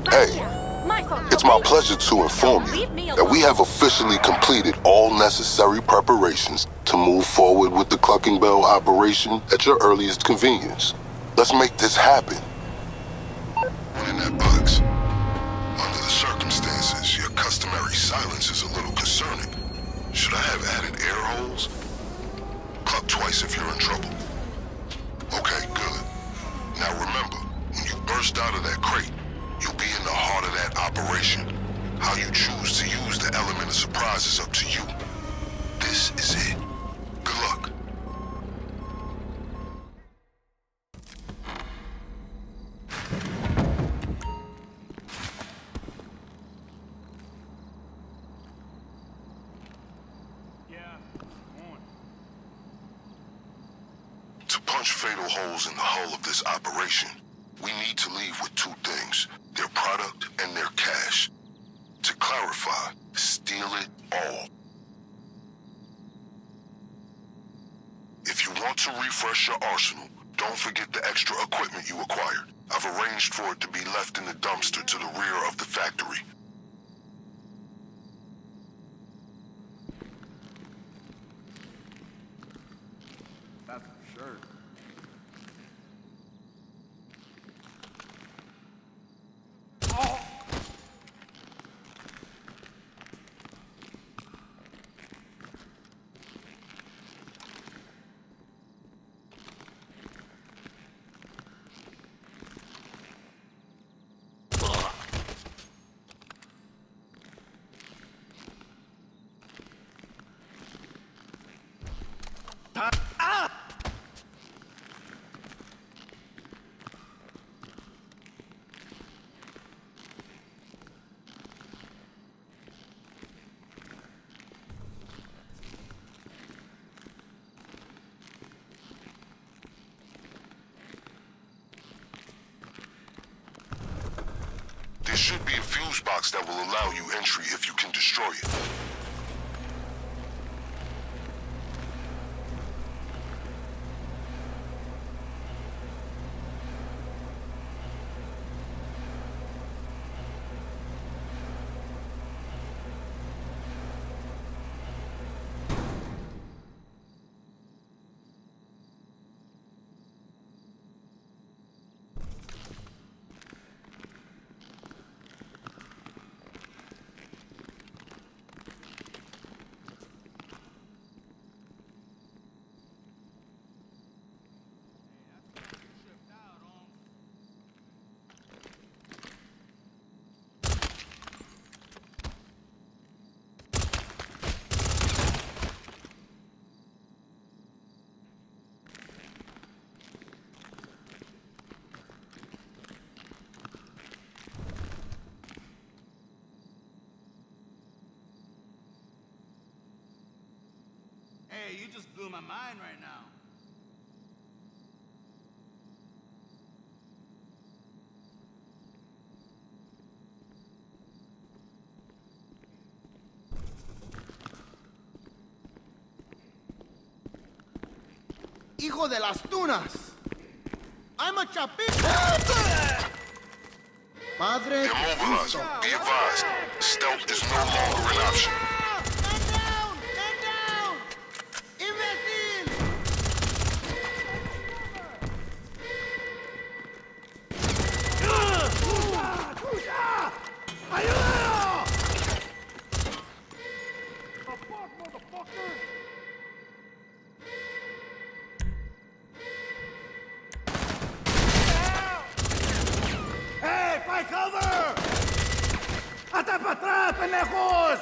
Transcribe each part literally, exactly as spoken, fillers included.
Hey, it's my pleasure to inform you that we have officially completed all necessary preparations to move forward with the Clucking Bell operation at your earliest convenience. Let's make this happen. One in that box. Under the circumstances, your customary silence is a little concerning. Should I have added air holes? Cluck twice if you're in trouble. Okay, good. Now remember, when you burst out of that crate, you'll be in the heart of that operation. How you choose to use the element of surprise is up to you. This is it. Good luck. To punch fatal holes in the hull of this operation, we need to leave with two things, their product and their cash. To clarify, steal it all. If you want to refresh your arsenal, don't forget the extra equipment you acquired. I've arranged for it to be left in the dumpster to the rear of the factory. That's for sure. There should be a fuse box that will allow you entry if you can destroy it. Hey, you just blew my mind right now. Hijo de las tunas! I'm a chapito! Padre... Immobilize. Be advised, stealth is no longer an option. ¡Cover! ¡Hasta para atrás, pendejos!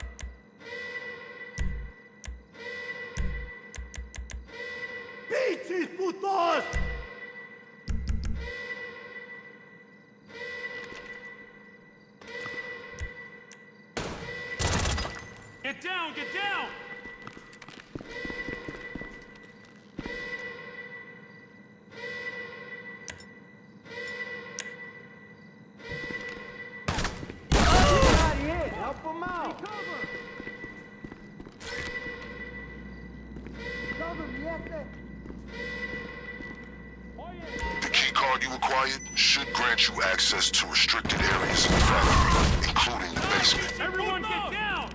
¡Pinches putos! Get down, get down! Help him out! Cover! Cover me, The key card card you acquired should grant you access to restricted areas in the factory, including the basement. Everyone get down!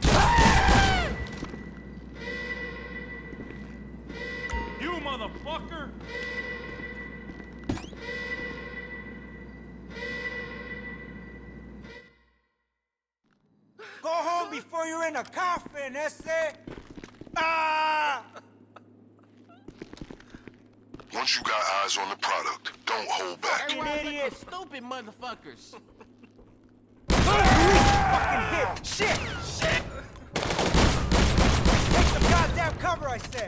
You motherfucker! Go home before you're in a coffin, ese! Ah! Once you got eyes on the product, don't hold back. Fucking idiot! Stupid motherfuckers. Fucking hit! Shit! Shit! Take the goddamn cover, I said!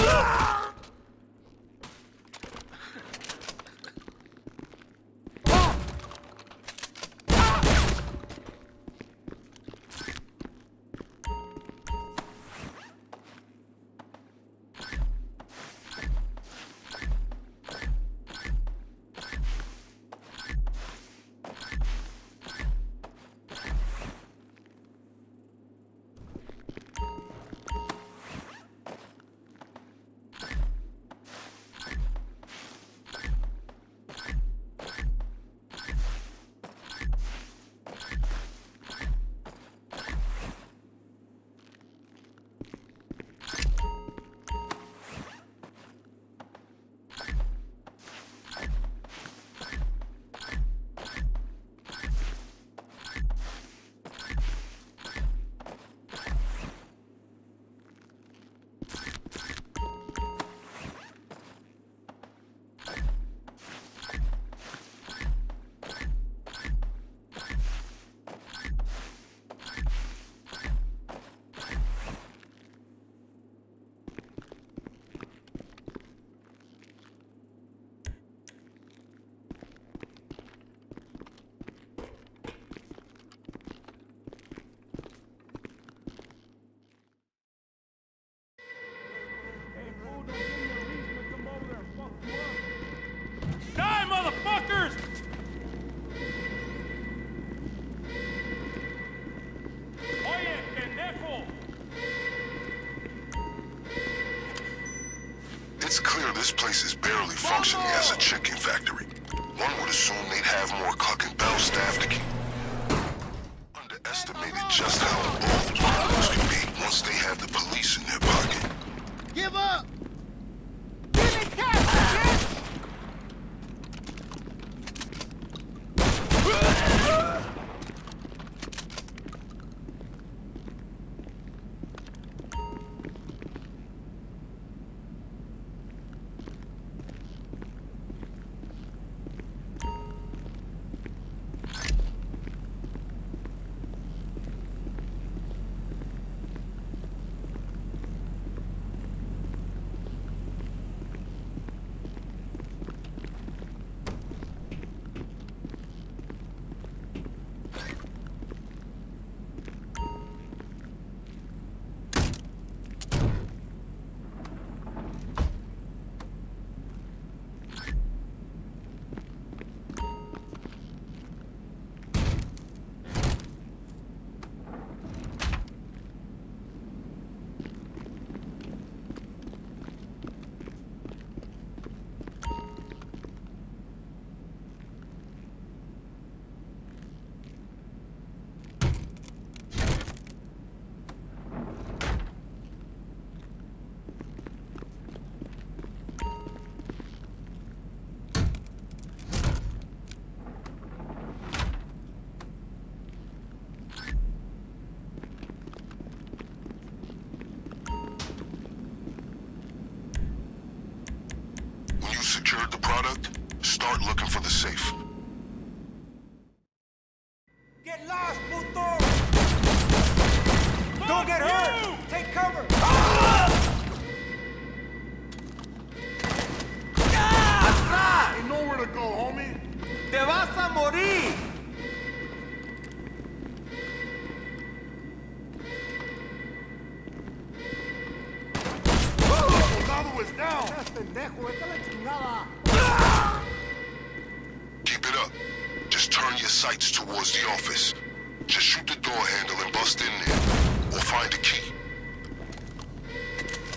Die, motherfuckers! Oye, pendejo! It's clear this place is barely functioning as a chicken factory. One would assume they'd have more Cluck and Bell staff to keep. Underestimated just how bold criminals can be once they have the police in their pocket. Give up! Give me cash, shit! Secured the product, start looking for the safe. Get lost, puto! Don't get hurt! Take cover! You know where to go, homie! ¡Te vas a morir! Soldado is down! Keep it up. Just turn your sights towards the office. Just shoot the door handle and bust in there. Or find a key.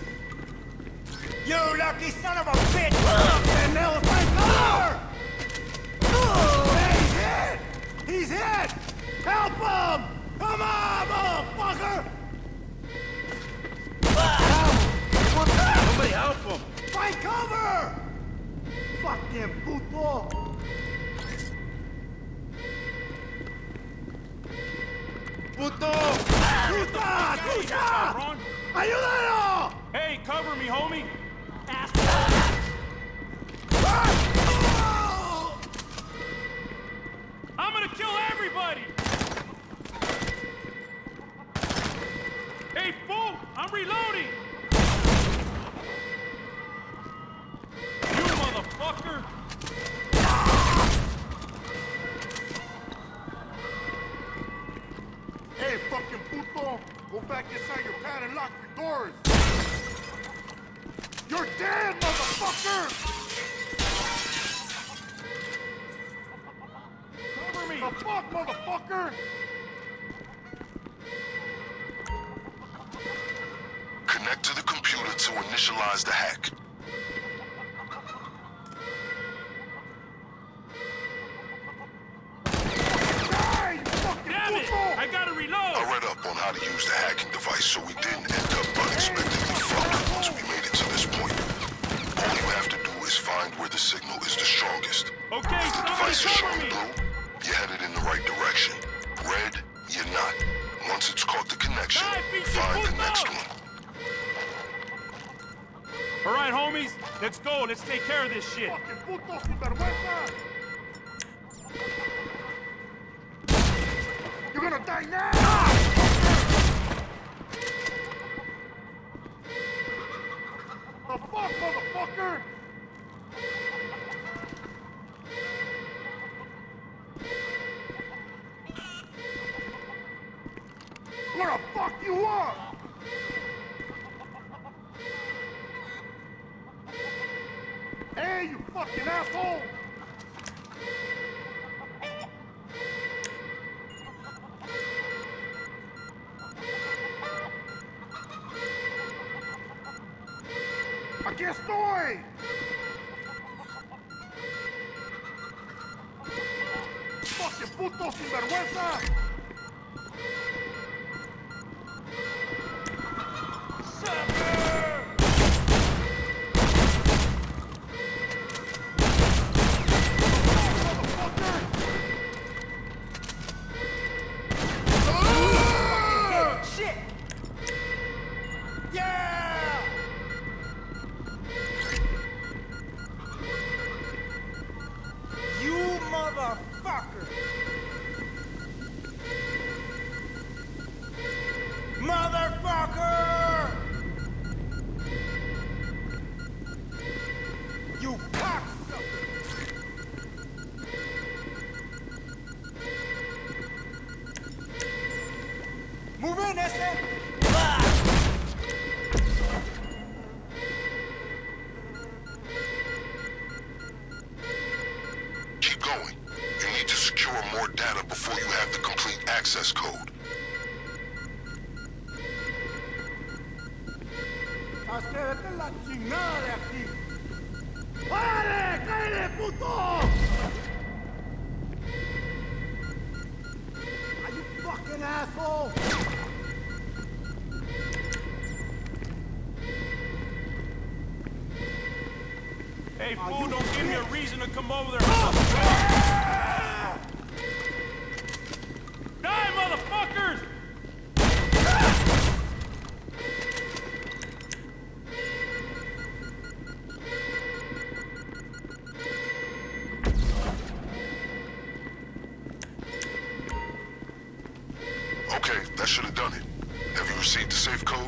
You lucky son of a bitch! Pendejo, está en cover! Help him! Come on, motherfucker! Somebody help him! Find cover! Fucking puto! Puto! ¡Puta! ¡Puta! ¡Ayúdalo! Hey, cover me, homie! I'm gonna kill everybody! Hey, fool! I'm reloading! You motherfucker! Hey, fucking puto! Go back inside your pad and lock your doors! You're dead, motherfucker! Cover me! The fuck, motherfucker! Connect to the computer to initialize the hack. Die, you fucking Damn it! puto! I gotta reload! I read up on how to use the hacking device so we didn't end up unexpectedly fucked once we made it to this point. All you have to do is find where the signal is the strongest. Okay, If the somebody device is cover showing me! blue, you're headed in the right direction. Red, you're not. Once it's caught the connection, Die, pinche find the puto! next one. All right, homies, let's go. Let's take care of this shit. Fucking puto sinvergüenza! You're gonna die now! The fuck, motherfucker! I'm gonna fuck you up! Hey, you fucking asshole! ¡Aquí estoy! ¡Fucking puto sinvergüenza! Shit! Yeah! You motherfucker! Motherfucker! You cocksucker! Move in, ese! Keep going. You need to secure more data before you have the complete access code. ¡Haz que vete la chingada de aquí! ¡Párale! ¡Cállate, puto! ¡Are you fucking asshole! Hey, fool, don't give me a reason to come over there. Die, motherfuckers! Okay, that should have done it. Have you received the safe code?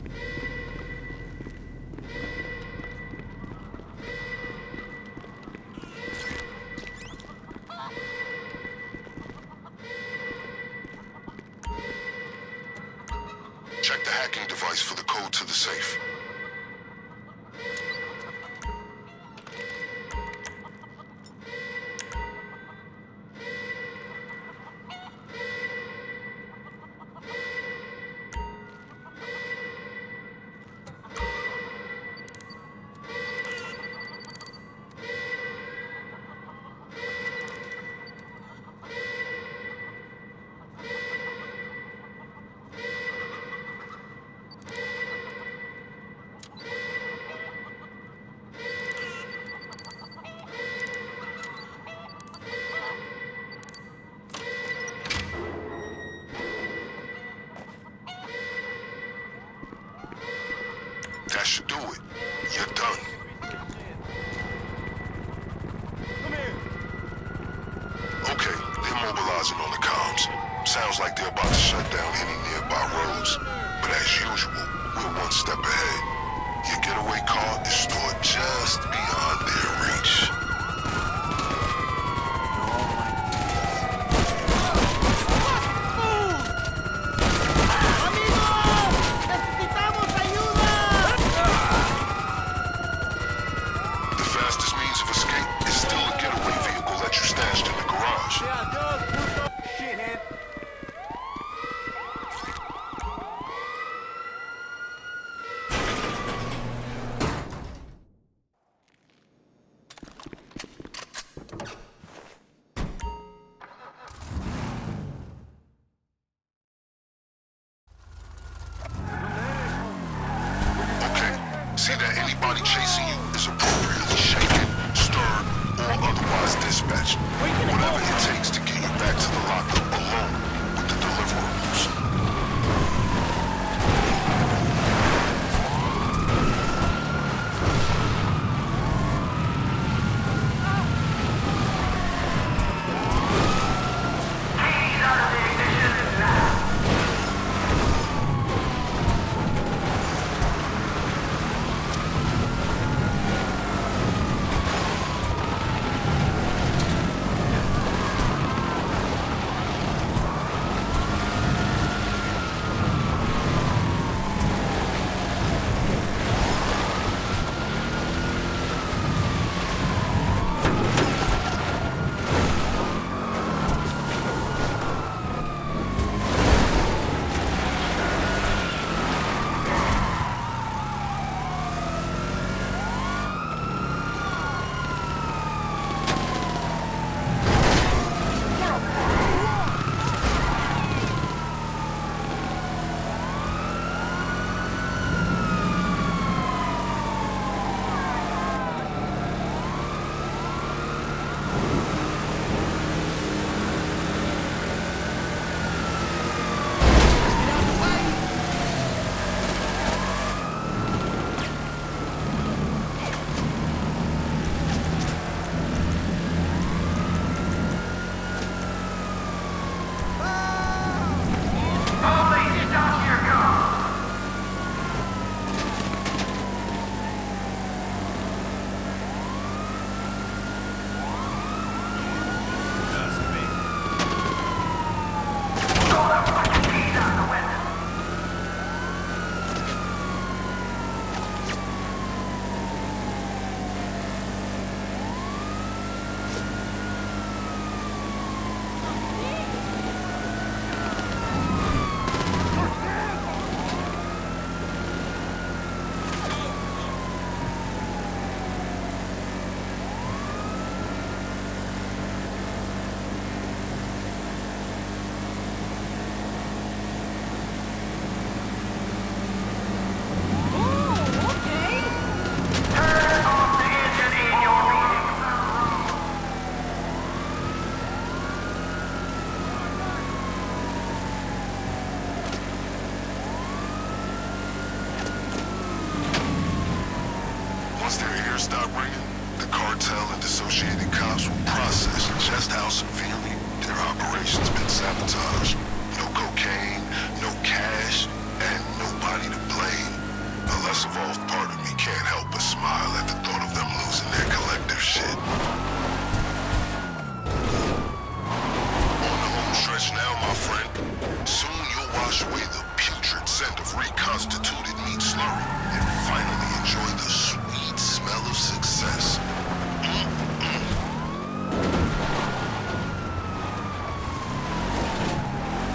Check the hacking device for the code to the safe. advising on the comms. Sounds like they're about to shut down any nearby roads. But as usual, we're one step ahead. Your getaway car is stored just beyond their reach. The fastest means of escape is still a getaway vehicle that you stashed in the garage. Shithead. Okay, see that anybody chasing you is appropriately shaken, stirred, or otherwise dispatched. Whatever it takes to get you back to the lockup alone with the deliverables. Once their ears stop ringing, the cartel and associated cops will process just how severely their operation's been sabotaged. No cocaine, no cash, and nobody to blame. A less evolved part of me can't help but smile at the thought of them losing their collective shit. On the home stretch now, my friend. Soon you'll wash away the putrid scent of reconstituted meat slurry and finally enjoy the sweet smell of success. Mm-mm.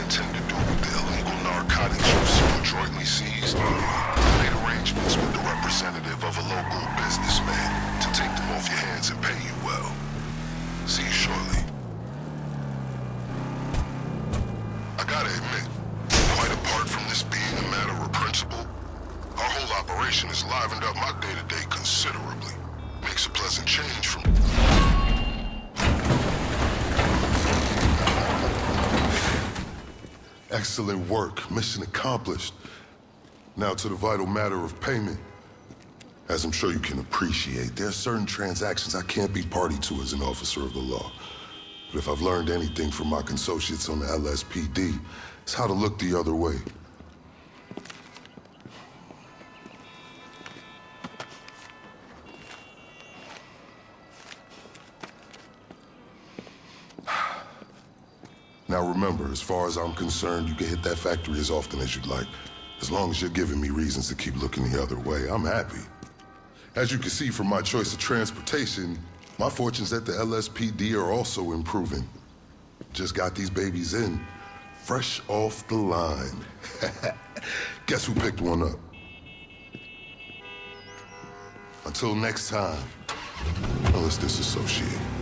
intend to do with the illegal narcotics you've so adroitly seized? I made arrangements with the representative of a local businessman to take them off your hands and pay you well. See you shortly. I gotta admit, quite apart from this being a matter of principle, our whole operation has livened up my day-to-day considerably. Makes a pleasant change from... Excellent work. Mission accomplished. Now to the vital matter of payment. As I'm sure you can appreciate, there are certain transactions I can't be party to as an officer of the law. But if I've learned anything from my associates on the L S P D, it's how to look the other way. Now remember, as far as I'm concerned, you can hit that factory as often as you'd like. As long as you're giving me reasons to keep looking the other way, I'm happy. As you can see from my choice of transportation, my fortunes at the L S P D are also improving. Just got these babies in, fresh off the line. Guess who picked one up? Until next time, let's disassociate.